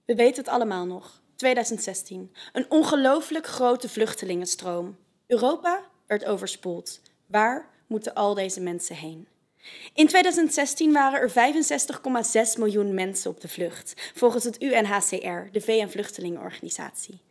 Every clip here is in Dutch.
We weten het allemaal nog. 2016. Een ongelooflijk grote vluchtelingenstroom. Europa werd overspoeld. Waar moeten al deze mensen heen? In 2016 waren er 65,6 miljoen mensen op de vlucht, volgens het UNHCR, de VN-vluchtelingenorganisatie.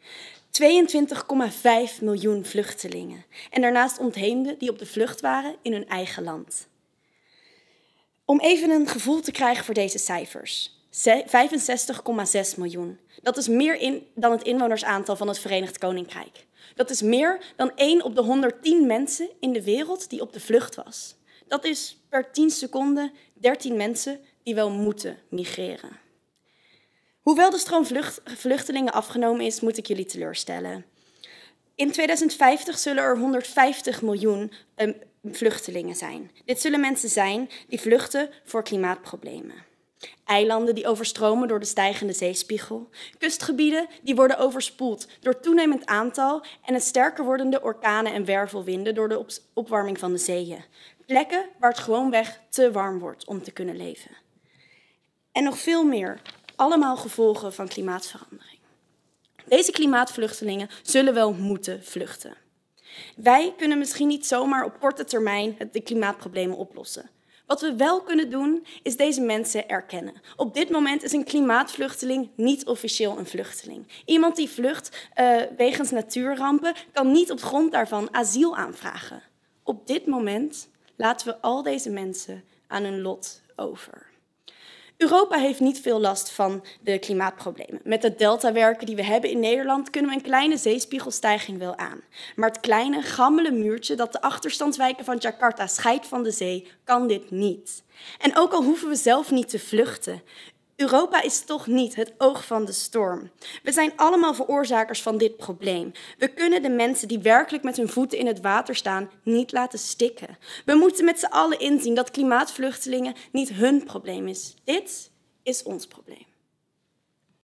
22,5 miljoen vluchtelingen. En daarnaast ontheemden die op de vlucht waren in hun eigen land. Om even een gevoel te krijgen voor deze cijfers. 65,6 miljoen. Dat is meer dan het inwonersaantal van het Verenigd Koninkrijk. Dat is meer dan 1 op de 110 mensen in de wereld die op de vlucht was. Dat is per 10 seconden 13 mensen die wel moeten migreren. Hoewel de stroom vluchtelingen afgenomen is, moet ik jullie teleurstellen. In 2050 zullen er 150 miljoen vluchtelingen zijn. Dit zullen mensen zijn die vluchten voor klimaatproblemen. Eilanden die overstromen door de stijgende zeespiegel. Kustgebieden die worden overspoeld door toenemend aantal en het sterker wordende orkanen en wervelwinden door de opwarming van de zeeën. Plekken waar het gewoonweg te warm wordt om te kunnen leven. En nog veel meer, allemaal gevolgen van klimaatverandering. Deze klimaatvluchtelingen zullen wel moeten vluchten. Wij kunnen misschien niet zomaar op korte termijn de klimaatproblemen oplossen. Wat we wel kunnen doen, is deze mensen erkennen. Op dit moment is een klimaatvluchteling niet officieel een vluchteling. Iemand die vlucht wegens natuurrampen kan niet op grond daarvan asiel aanvragen. Op dit moment laten we al deze mensen aan hun lot over. Europa heeft niet veel last van de klimaatproblemen. Met de deltawerken die we hebben in Nederland kunnen we een kleine zeespiegelstijging wel aan. Maar het kleine, gammele muurtje dat de achterstandswijken van Jakarta scheidt van de zee, kan dit niet. En ook al hoeven we zelf niet te vluchten, Europa is toch niet het oog van de storm. We zijn allemaal veroorzakers van dit probleem. We kunnen de mensen die werkelijk met hun voeten in het water staan niet laten stikken. We moeten met z'n allen inzien dat klimaatvluchtelingen niet hun probleem is. Dit is ons probleem.